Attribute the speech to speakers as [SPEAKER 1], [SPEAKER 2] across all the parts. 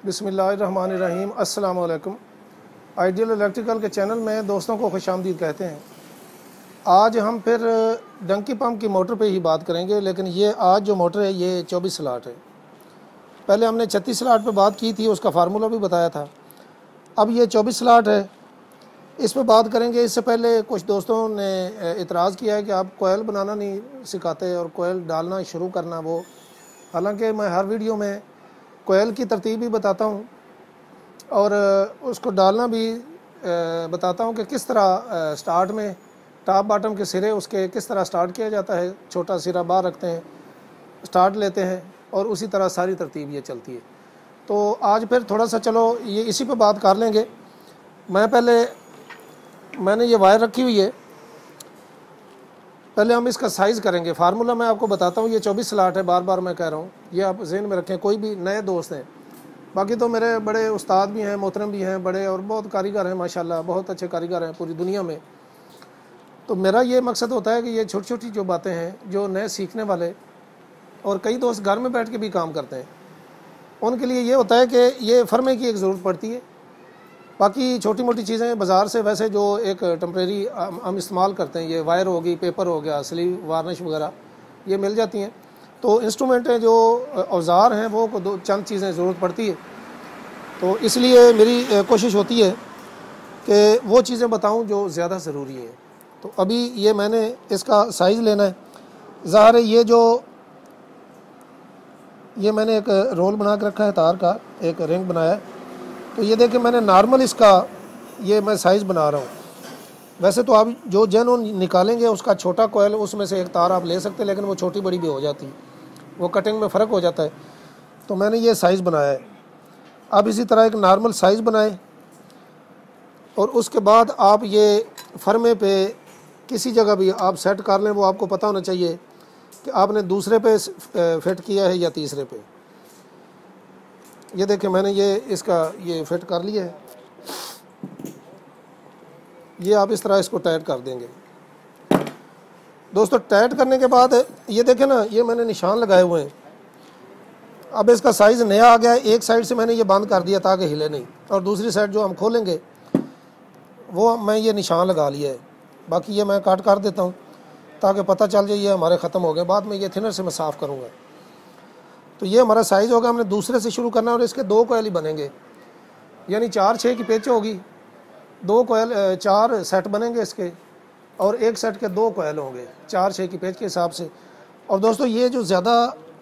[SPEAKER 1] बिस्मिल्लाहिर्रहमानिर्रहीम। अस्सलाम वालेकुम। आइडियल इलेक्ट्रिकल के चैनल में दोस्तों को खुशामदीद कहते हैं। आज हम फिर डंकी पंप की मोटर पे ही बात करेंगे, लेकिन ये आज जो मोटर है ये 24 स्लॉट है। पहले हमने 36 स्लॉट पे बात की थी, उसका फार्मूला भी बताया था। अब ये 24 स्लॉट है, इस पर बात करेंगे। इससे पहले कुछ दोस्तों ने इतराज़ किया है कि आप कोयल बनाना नहीं सिखाते और कोयल डालना शुरू करना वो। हालांकि मैं हर वीडियो में कोयल की तरतीब भी बताता हूँ और उसको डालना भी बताता हूँ कि किस तरह स्टार्ट में टॉप बॉटम के सिरे उसके किस तरह स्टार्ट किया जाता है। छोटा सिरा बाहर रखते हैं, स्टार्ट लेते हैं और उसी तरह सारी तरतीब ये चलती है। तो आज फिर थोड़ा सा चलो ये इसी पे बात कर लेंगे। मैंने ये वायर रखी हुई है, पहले हम इसका साइज़ करेंगे। फार्मूला मैं आपको बताता हूँ। ये 24 स्लॉट है, बार बार मैं कह रहा हूँ, ये आप जहन में रखें। कोई भी नए दोस्त हैं, बाकी तो मेरे बड़े उस्ताद भी हैं, मोहतरम भी हैं, बड़े और बहुत कारीगर हैं, माशाल्लाह बहुत अच्छे कारीगर हैं पूरी दुनिया में। तो मेरा ये मकसद होता है कि ये छोटी छोटी जो बातें हैं, जो नए सीखने वाले और कई दोस्त घर में बैठ के भी काम करते हैं, उनके लिए ये होता है कि ये फर्मे की एक ज़रूरत पड़ती है। बाकी छोटी मोटी चीज़ें बाज़ार से वैसे जो एक टेम्प्रेरी हम इस्तेमाल करते हैं, ये वायर होगी, पेपर हो गया, स्लीव वार्निश वगैरह, ये मिल जाती हैं। तो इंस्ट्रूमेंट हैं, जो औजार हैं, वो को दो चंद चीज़ें ज़रूरत पड़ती है। तो इसलिए मेरी कोशिश होती है कि वो चीज़ें बताऊं जो ज़्यादा ज़रूरी है। तो अभी ये मैंने इसका साइज़ लेना है। ज़ाहिर है ये मैंने एक रोल बना के रखा है, तार का एक रिंग बनाया है। तो ये देखिए मैंने नॉर्मल इसका ये मैं साइज़ बना रहा हूँ। वैसे तो आप जो जेनुइन निकालेंगे उसका छोटा कोयल, उसमें से एक तार आप ले सकते हैं, लेकिन वो छोटी बड़ी भी हो जाती है, वो कटिंग में फ़र्क हो जाता है। तो मैंने ये साइज़ बनाया है। आप इसी तरह एक नॉर्मल साइज़ बनाएं और उसके बाद आप ये फर्मे पे किसी जगह भी आप सेट कर लें। वो आपको पता होना चाहिए कि आपने दूसरे पे फिट किया है या तीसरे पे। ये देखिए मैंने ये फिट कर लिया है। ये आप इस तरह इसको टाइट कर देंगे। दोस्तों टाइट करने के बाद ये देखें ना, ये मैंने निशान लगाए हुए हैं। अब इसका साइज़ नया आ गया है। एक साइड से मैंने ये बंद कर दिया ताकि हिले नहीं, और दूसरी साइड जो हम खोलेंगे वो मैं ये निशान लगा लिया है। बाकी ये मैं काट कर देता हूँ ताकि पता चल जाए ये हमारे ख़त्म हो गए। बाद में ये थिनर से मैं साफ़ करूँगा। तो ये हमारा साइज़ होगा। हमने दूसरे से शुरू करना है और इसके 2 कोयल ही बनेंगे, यानी 4-6 की पेच होगी। 2 कोयल 4 सेट बनेंगे इसके, और एक सेट के 2 कोयल होंगे 4-6 की पेच के हिसाब से। और दोस्तों ये जो ज़्यादा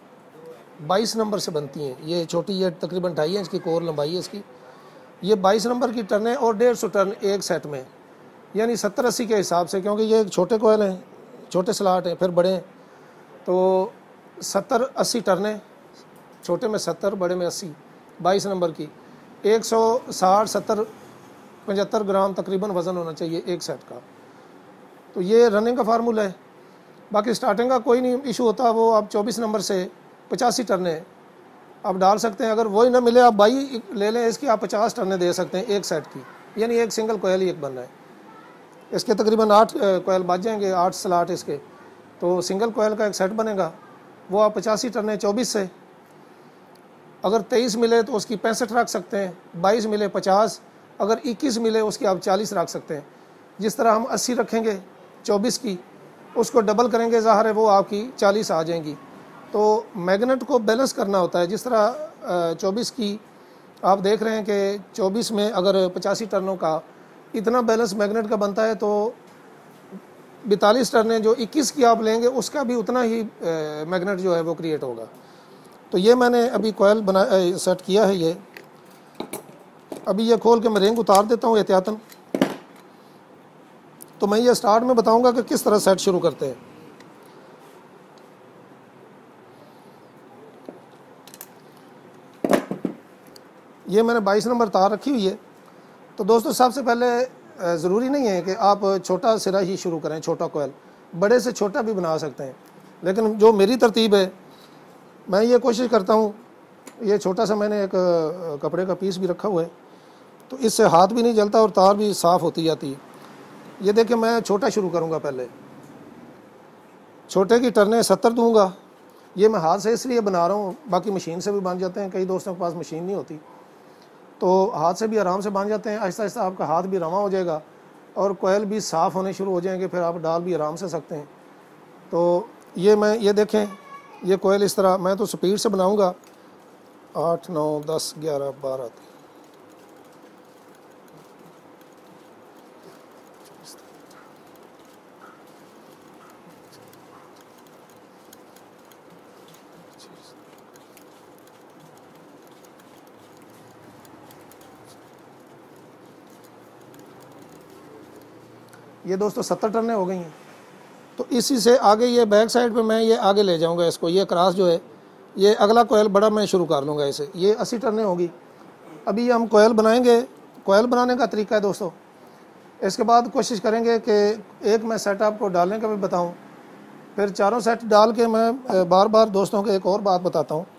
[SPEAKER 1] 22 नंबर से बनती हैं, ये छोटी, ये तकरीबन 2.5 इंच की कोर लंबाई है इसकी। ये 22 नंबर की टर्न है और 150 टर्न एक सेट में, यानी 70-80 के हिसाब से, क्योंकि ये छोटे कोयल हैं, छोटे स्लॉट हैं, फिर बड़े हैं। तो 70-80 टर्नें, छोटे में 70, बड़े में 80, 22 नंबर की 160, 70, 75 ग्राम तकरीबन वज़न होना चाहिए एक सेट का। तो ये रनिंग का फार्मूला है। बाकी स्टार्टिंग का कोई नहीं इशू होता, वो आप 24 नंबर से 85 टर्नें आप डाल सकते हैं। अगर वही ना मिले आप 22 ले लें इसकी, आप 50 टर्नें दे सकते हैं एक सेट की, यानी एक सिंगल कोयल ही एक बन रहा है। इसके तकरीबन 8 कोयल बच जाएंगे, 8 स्लॉट इसके। तो सिंगल कोयल का एक सेट बनेगा, वो आप 85 टर्नें 24 से। अगर 23 मिले तो उसकी 65 रख सकते हैं, 22 मिले 50, अगर 21 मिले उसकी आप 40 रख सकते हैं। जिस तरह हम 80 रखेंगे 24 की, उसको डबल करेंगे, ज़ाहिर है वो आपकी 40 आ जाएंगी। तो मैग्नेट को बैलेंस करना होता है। जिस तरह 24 की आप देख रहे हैं कि 24 में अगर 85 टर्नों का इतना बैलेंस मैग्नेट का बनता है, तो 42 टर्नें जो 21 की आप लेंगे उसका भी उतना ही मैग्नेट जो है वो क्रिएट होगा। तो ये मैंने अभी कोयल सेट किया है। ये अभी ये खोल के मैं रिंग उतार देता हूँ एहतियातन। तो मैं ये स्टार्ट में बताऊंगा कि किस तरह सेट शुरू करते हैं। ये मैंने 22 नंबर तार रखी हुई है। तो दोस्तों सबसे पहले ज़रूरी नहीं है कि आप छोटा सिरा ही शुरू करें, छोटा कोयल, बड़े से छोटा भी बना सकते हैं। लेकिन जो मेरी तरतीब है, मैं ये कोशिश करता हूँ, ये छोटा सा मैंने एक कपड़े का पीस भी रखा हुआ है, तो इससे हाथ भी नहीं जलता और तार भी साफ़ होती जाती है। ये देखिए मैं छोटा शुरू करूँगा। पहले छोटे की टर्नें 70 दूँगा। ये मैं हाथ से इसलिए बना रहा हूँ, बाकी मशीन से भी बन जाते हैं, कई दोस्तों के पास मशीन नहीं होती। तो हाथ से भी आराम से बांध जाते हैं। आहिस्ता आहिस्ता आपका हाथ भी रवा हो जाएगा और कोयल भी साफ़ होने शुरू हो जाएंगे, फिर आप डाल भी आराम से सकते हैं। तो ये देखें, ये कोयल इस तरह, मैं तो स्पीड से बनाऊंगा, 8 9 10 11 12। ये दोस्तों 70 टर्नें हो गई हैं। तो इसी से आगे ये बैक साइड पे मैं ये आगे ले जाऊंगा इसको, ये क्रॉस जो है, ये अगला कोयल बड़ा मैं शुरू कर लूँगा इसे। ये 80 टर्नें होगी। अभी हम कोयल बनाएंगे। कोयल बनाने का तरीका है दोस्तों, इसके बाद कोशिश करेंगे कि एक मैं सेट आपको डालने का भी बताऊं, फिर चारों सेट डाल के मैं बार बार दोस्तों को एक और बात बताता हूं।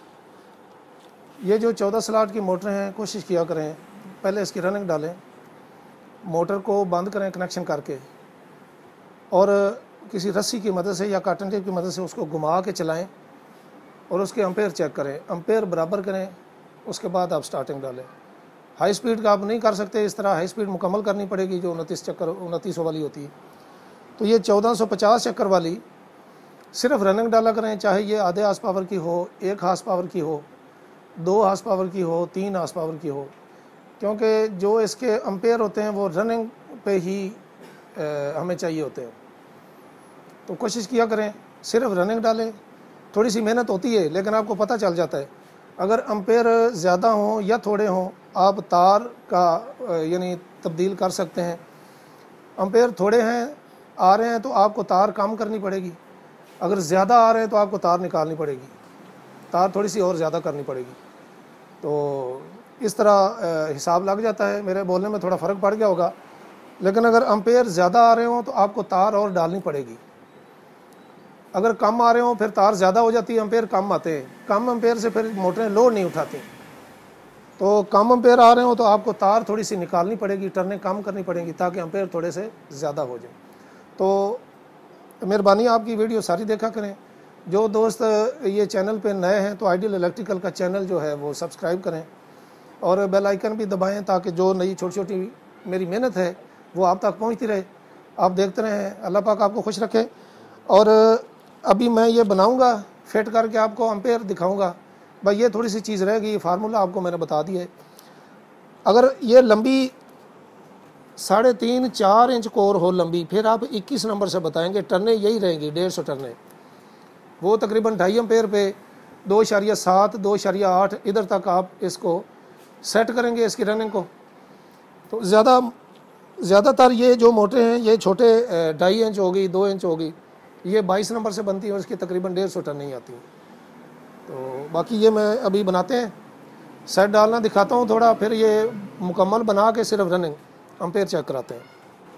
[SPEAKER 1] ये जो 14 स्लॉट की मोटरें हैं, कोशिश किया करें पहले इसकी रनिंग डालें, मोटर को बंद करें कनेक्शन करके, और किसी रस्सी की मदद से या कॉटन टेप की मदद से उसको घुमा के चलाएं और उसके एम्पेयर चेक करें, एम्पेयर बराबर करें, उसके बाद आप स्टार्टिंग डालें। हाई स्पीड का आप नहीं कर सकते, इस तरह हाई स्पीड मुकम्मल करनी पड़ेगी जो 2900 वाली होती है। तो ये 1450 चक्कर वाली सिर्फ रनिंग डाला करें, चाहे ये आधे हार्स पावर की हो, 1 हार्स पावर की हो, 2 हार्स पावर की हो, 3 हार्स पावर की हो, क्योंकि जो इसके एम्पेयर होते हैं वो रनिंग पे ही हमें चाहिए होते हैं। तो कोशिश किया करें सिर्फ रनिंग डालें। थोड़ी सी मेहनत होती है लेकिन आपको पता चल जाता है। अगर एम्पेयर ज़्यादा हों या थोड़े हों, आप तार का यानी तब्दील कर सकते हैं। एम्पेयर थोड़े हैं आ रहे हैं तो आपको तार कम करनी पड़ेगी, अगर ज़्यादा आ रहे हैं तो आपको तार निकालनी पड़ेगी, तार थोड़ी सी और ज़्यादा करनी पड़ेगी। तो इस तरह हिसाब लग जाता है। मेरे बोलने में थोड़ा फ़र्क पड़ गया होगा, लेकिन अगर एम्पेयर ज़्यादा आ रहे हों तो आपको तार और डालनी पड़ेगी। अगर कम आ रहे हों फिर तार ज़्यादा हो जाती है, एम्पेयर कम आते हैं। कम एम्पेयर से फिर मोटरें लोड नहीं उठाती। तो कम एम्पेयर आ रहे हो तो आपको तार थोड़ी सी निकालनी पड़ेगी, टर्नें कम करनी पड़ेंगी ताकि एम्पेयर थोड़े से ज़्यादा हो जाए। तो मेहरबानी आपकी वीडियो सारी देखा करें। जो दोस्त ये चैनल पे नए हैं तो आइडियल इलेक्ट्रिकल का चैनल जो है वो सब्सक्राइब करें और बेल आइकन भी दबाएं ताकि जो नई छोटी छोटी मेरी मेहनत है वो आप तक पहुंचती रहे। आप देखते रहें। अल्लाह पाक आपको खुश रखे। और अभी मैं ये बनाऊंगा, फिट करके आपको एम्पेयर दिखाऊंगा। भाई ये थोड़ी सी चीज़ रहेगी, फार्मूला आपको मैंने बता दिया है। अगर ये लंबी 3.5-4 इंच कोर हो लंबी, फिर आप 21 नंबर से बताएंगे, टर्नें यही रहेंगी 150 टर्नें। वो तकरीबन 2.5 एम्पेयर पे 2.7 2.8 इधर तक आप इसको सेट करेंगे इसकी रनिंग को। तो ज़्यादातर ये जो मोटरें हैं ये छोटे 2.5 इंच होगी, 2 इंच होगी, ये 22 नंबर से बनती है और इसकी तकरीबन 150 टर्नें ही आती हैं। तो बाकी ये मैं अभी बनाते हैं, सेट डालना दिखाता हूँ थोड़ा, फिर ये मुकम्मल बना के सिर्फ रनिंग एम्पेयर चेक कराते हैं।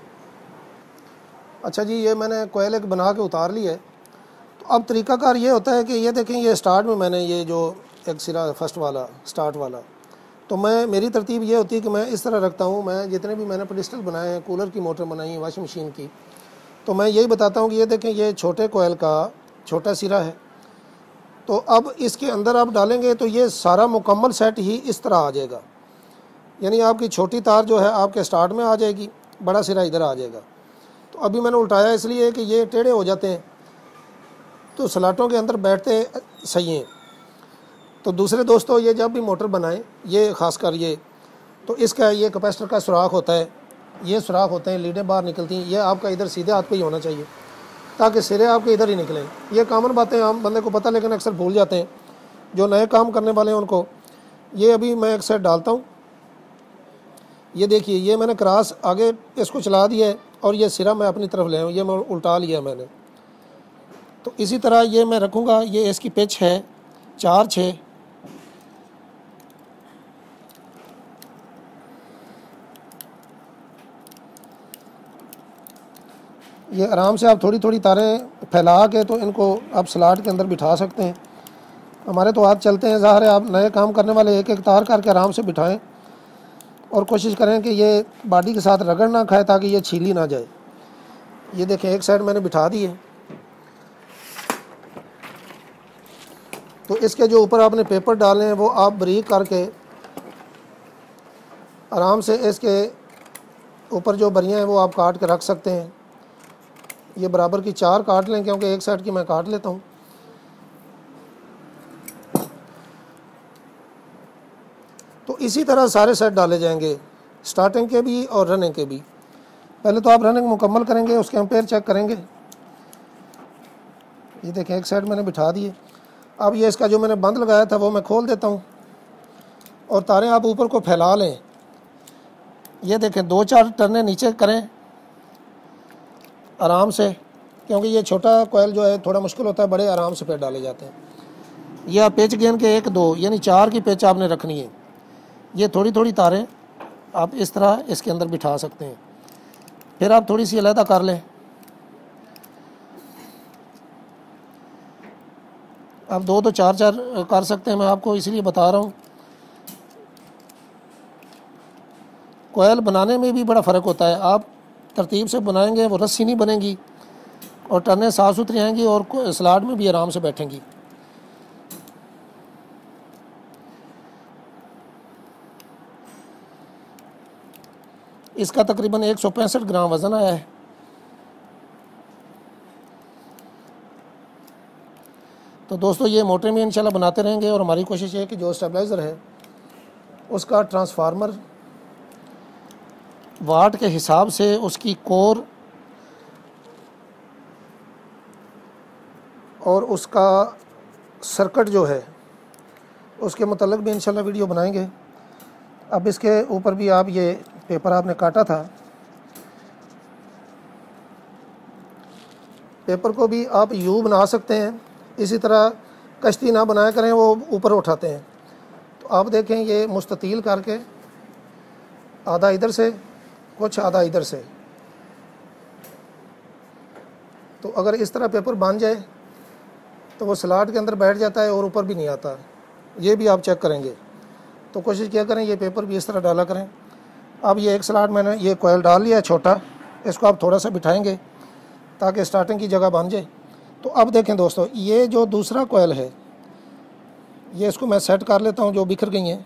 [SPEAKER 1] अच्छा जी, ये मैंने कोयल एक बना के उतार ली है। तो अब तरीक़ाकार ये होता है कि ये देखें, ये स्टार्ट में मैंने ये जो एक सिरा फर्स्ट वाला स्टार्ट वाला, तो मेरी तरतीब ये होती है कि मैं इस तरह रखता हूँ। मैं जितने भी मैंने पेडिस्टल बनाए हैं, कूलर की मोटर बनाई है, वॉशिंग मशीन की, तो मैं यही बताता हूँ कि ये देखें, ये छोटे कोयल का छोटा सिरा है। तो अब इसके अंदर आप डालेंगे तो ये सारा मुकम्मल सेट ही इस तरह आ जाएगा, यानी आपकी छोटी तार जो है आपके स्टार्ट में आ जाएगी, बड़ा सिरा इधर आ जाएगा। तो अभी मैंने उल्टाया इसलिए कि ये टेढ़े हो जाते हैं तो स्लॉटों के अंदर बैठते सही हैं। तो दूसरे दोस्तों, ये जब भी मोटर बनाएं, ये ख़ासकर ये, तो इसका ये कैपेसिटर का सुराख होता है, ये सुराख होते हैं, लीडें बाहर निकलती हैं, ये आपका इधर सीधे हाथ पे ही होना चाहिए ताकि सिरे आपके इधर ही निकलें। ये कॉमन बातें आम बंदे को पता, लेकिन अक्सर भूल जाते हैं जो नए काम करने वाले हैं उनको। ये अभी मैं एक सेट डालता हूँ। ये देखिए, ये मैंने क्रॉस आगे इसको चला दिया है और ये सिरा मैं अपनी तरफ ले आऊँ, ये मैं उल्टा लिया मैंने। तो इसी तरह ये मैं रखूँगा। ये इसकी पिच है 4-6। ये आराम से आप थोड़ी थोड़ी तारें फैला के तो इनको आप स्लॉट के अंदर बिठा सकते हैं। हमारे तो हाथ चलते हैं, ज़ाहिर है आप नए काम करने वाले एक एक तार करके आराम से बिठाएं और कोशिश करें कि ये बॉडी के साथ रगड़ ना खाए ताकि ये छीली ना जाए। ये देखें, एक साइड मैंने बिठा दी है। तो इसके जो ऊपर आपने पेपर डाले हैं वो आप बारीक करके आराम से इसके ऊपर जो बरियाँ हैं वो आप काट के रख सकते हैं। ये बराबर की 4 काट लें, क्योंकि एक साइड की मैं काट लेता हूँ। तो इसी तरह सारे सेट डाले जाएंगे, स्टार्टिंग के भी और रनिंग के भी। पहले तो आप रनिंग मुकम्मल करेंगे, उसके एम्पेयर चेक करेंगे। ये देखें एक साइड मैंने बिठा दिए। अब ये इसका जो मैंने बंद लगाया था वो मैं खोल देता हूँ और तारें आप ऊपर को फैला लें। ये देखें 2-4 टर्नें नीचे करें आराम से, क्योंकि ये छोटा कोयल जो है थोड़ा मुश्किल होता है, बड़े आराम से पैर डाले जाते हैं। ये आप पेच गेंद के 1-2 यानी 4 की पेच आपने रखनी है। ये थोड़ी थोड़ी तारें आप इस तरह इसके अंदर बिठा सकते हैं, फिर आप थोड़ी सी अलहदा कर लें। आप 2 तो 4 कर सकते हैं, मैं आपको इसलिए बता रहा हूँ। कोयल बनाने में भी बड़ा फ़र्क होता है। आप तरतीब से बनाएंगे वो रस्सी नहीं बनेगी और टर्नें साफ़ सुथरी आएंगी और स्लाट में भी आराम से बैठेंगी। इसका तकरीबन 165 ग्राम वज़न आया है। तो दोस्तों ये मोटर में इंशाल्लाह बनाते रहेंगे और हमारी कोशिश है कि जो स्टेबलाइज़र है उसका ट्रांसफार्मर वाट के हिसाब से उसकी कोर और उसका सर्किट जो है उसके मतलब भी इंशाल्लाह वीडियो बनाएंगे। अब इसके ऊपर भी आप ये पेपर आपने काटा था, पेपर को भी आप यू बना सकते हैं। इसी तरह कश्ती ना बनाया करें, वो ऊपर उठाते हैं। तो आप देखें ये मुस्ततील करके आधा इधर से कुछ आधा इधर से, तो अगर इस तरह पेपर बांध जाए तो वो स्लाट के अंदर बैठ जाता है और ऊपर भी नहीं आता। ये भी आप चेक करेंगे तो कोशिश किया करें ये पेपर भी इस तरह डाला करें। अब ये एक स्लाट मैंने ये कोयल डाल लिया है छोटा, इसको आप थोड़ा सा बिठाएंगे ताकि स्टार्टिंग की जगह बन जाए। तो अब देखें दोस्तों, ये जो दूसरा कोयल है ये इसको मैं सेट कर लेता हूँ, जो बिखर गई हैं।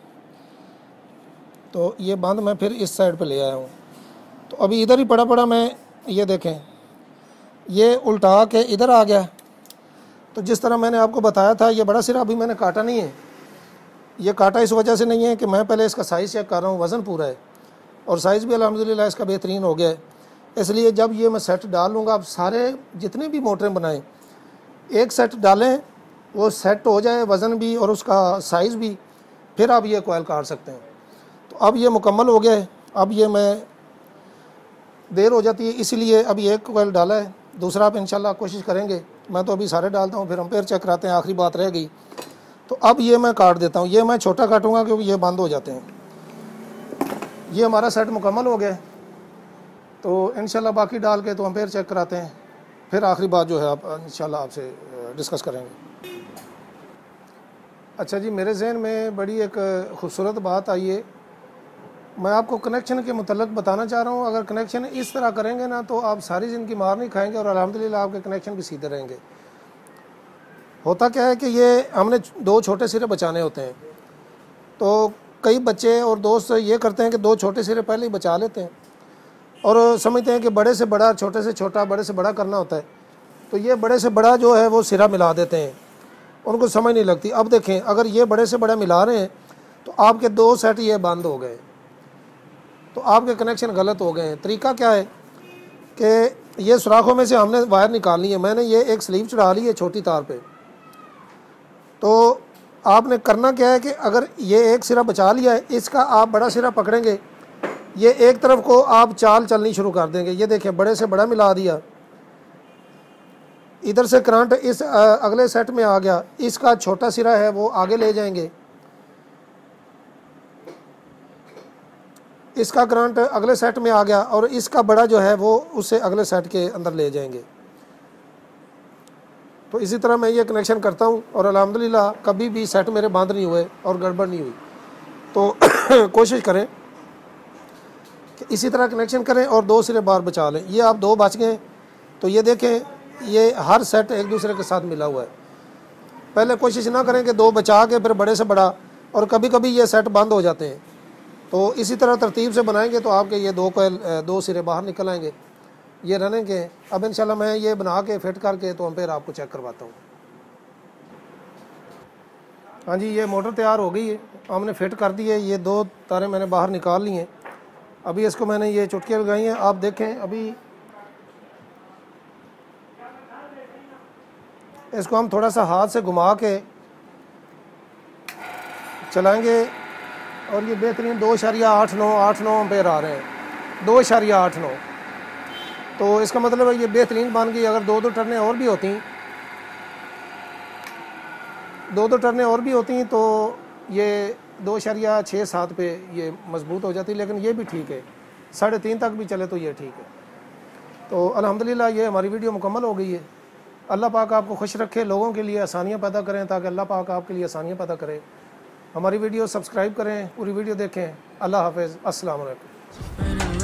[SPEAKER 1] तो ये बंद मैं फिर इस साइड पे ले आया हूँ। तो अभी इधर ही पड़ा मैं, ये देखें ये उल्टा के इधर आ गया। तो जिस तरह मैंने आपको बताया था, ये बड़ा सिरा अभी मैंने काटा नहीं है। ये काटा इस वजह से नहीं है कि मैं पहले इसका साइज़ चेक कर रहा हूँ, वज़न पूरा है और साइज़ भी अल्हम्दुलिल्लाह इसका बेहतरीन हो गया है। इसलिए जब ये मैं सेट डाल लूँगा, आप सारे जितने भी मोटरें बनाएं एक सेट डालें, वो सेट हो जाए वज़न भी और उसका साइज़ भी, फिर आप ये कोयल काट सकते हैं। तो अब ये मुकम्मल हो गया है। अब ये मैं देर हो जाती है इसलिए अभी एक कोयल डाला है, दूसरा आप इंशाल्लाह कोशिश करेंगे। मैं तो अभी सारे डालता हूँ, फिर एम्पेयर चेक कराते हैं, आखिरी बात रह गई। तो अब ये मैं काट देता हूँ। ये मैं छोटा काटूँगा क्योंकि ये बंद हो जाते हैं। ये हमारा सेट मुकम्मल हो गया। तो इंशाल्लाह बाकी डाल के तो एम्पेयर चेक कराते हैं, फिर आखिरी बात जो है आप इंशाल्लाह आपसे डिस्कस करेंगे। अच्छा जी, मेरे जहन में बड़ी एक ख़ूबसूरत बात आई है। मैं आपको कनेक्शन के मुतल्लिक़ बताना चाह रहा हूँ। अगर कनेक्शन इस तरह करेंगे ना तो आप सारी ज़िंदगी मार नहीं खाएंगे और अल्हम्दुलिल्लाह आपके कनेक्शन भी सीधे रहेंगे। होता क्या है कि ये हमने 2 छोटे सिरे बचाने होते हैं, तो कई बच्चे और दोस्त ये करते हैं कि 2 छोटे सिरे पहले ही बचा लेते हैं और समझते हैं कि बड़े से बड़ा, छोटे से छोटा, बड़े से बड़ा करना होता है। तो ये बड़े से बड़ा जो है वो सिरा मिला देते हैं, उनको समझ नहीं लगती। अब देखें, अगर ये बड़े से बड़ा मिला रहे हैं तो आपके 2 सेट ये बंद हो गए, तो आपके कनेक्शन गलत हो गए हैं। तरीका क्या है कि ये सुराखों में से हमने वायर निकालनी है। मैंने ये एक स्लीव चढ़ा ली है छोटी तार पे। तो आपने करना क्या है कि अगर ये एक सिरा बचा लिया है, इसका आप बड़ा सिरा पकड़ेंगे, ये एक तरफ को आप चाल चलनी शुरू कर देंगे। ये देखें बड़े से बड़ा मिला दिया, इधर से करंट इस अगले सेट में आ गया, इसका छोटा सिरा है वो आगे ले जाएंगे, इसका करंट अगले सेट में आ गया और इसका बड़ा जो है वो उससे अगले सेट के अंदर ले जाएंगे। तो इसी तरह मैं ये कनेक्शन करता हूँ और अल्हम्दुलिल्लाह कभी भी सेट मेरे बंद नहीं हुए और गड़बड़ नहीं हुई। तो कोशिश करें कि इसी तरह कनेक्शन करें और 2 सिरे बार बचा लें। ये आप 2 बच गए। तो ये देखें, ये हर सेट एक दूसरे के साथ मिला हुआ है। पहले कोशिश ना करें कि 2 बचा के फिर बड़े से बड़ा, और कभी कभी ये सेट बंद हो जाते हैं। तो इसी तरह तरतीब से बनाएंगे तो आपके ये दो सिरे बाहर निकल आएंगे, ये रनिंग के। अब इंशाल्लाह मैं ये बना के फिट करके तो एम्पेयर आपको चेक करवाता हूँ। हाँ जी, ये मोटर तैयार हो गई है, हमने फिट कर दी है। ये 2 तारें मैंने बाहर निकाल ली हैं। अभी इसको मैंने ये चुटकियाँ लगाई हैं, आप देखें। अभी इसको हम थोड़ा सा हाथ से घुमा के चलाएंगे और ये बेहतरीन 2.89 एम्पेयर आ रहे हैं, 2.89। तो इसका मतलब है ये बेहतरीन बन गई। अगर 2 टर्नें और भी होती, 2 टर्नें और भी होती तो ये 2.67 पे ये मजबूत हो जाती, लेकिन ये भी ठीक है। 3.5 तक भी चले तो ये ठीक है। तो अल्हम्दुलिल्लाह ये हमारी वीडियो मुकम्मल हो गई है। अल्लाह पाक आपको खुश रखे, लोगों के लिए आसानियाँ पैदा करें, ताकि अल्लाह पाक आपके लिए आसानियाँ पैदा करे। हमारी वीडियो सब्सक्राइब करें, पूरी वीडियो देखें। अल्लाह हाफ़िज़, अस्सलाम वालेकुम।